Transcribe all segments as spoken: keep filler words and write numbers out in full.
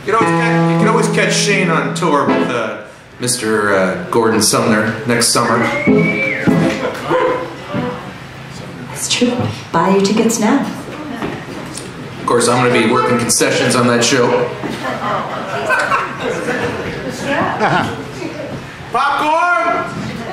You can always catch, you can always catch Shane on tour with uh, Mister Uh, Gordon Sumner next summer. It's true. Buy your tickets now. Of course, I'm going to be working concessions on that show. Popcorn!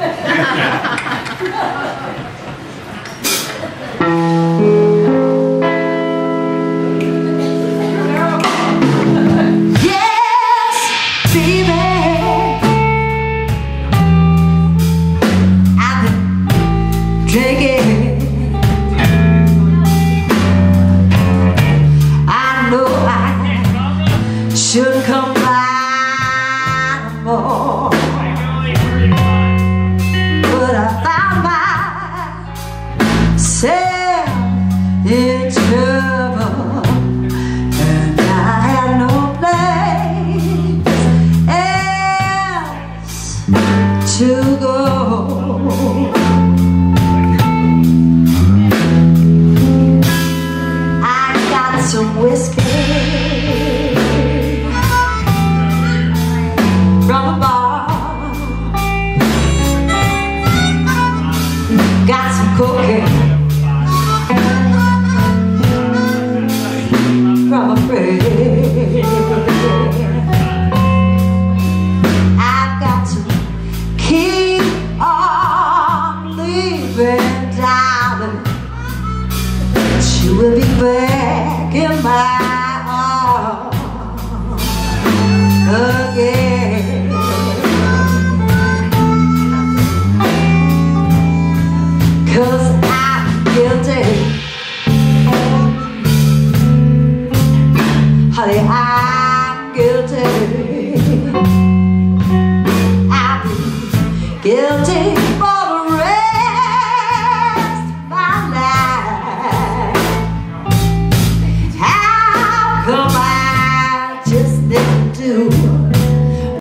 Should come by more, but I found myself in trouble, and I had no place else to go. I got some whiskey from a bar, got some cocaine from a friend. I've got to keep on leaving, darling. She will be back in my arms again. Cause I'm guilty, honey, I'm guilty. I'm guilty.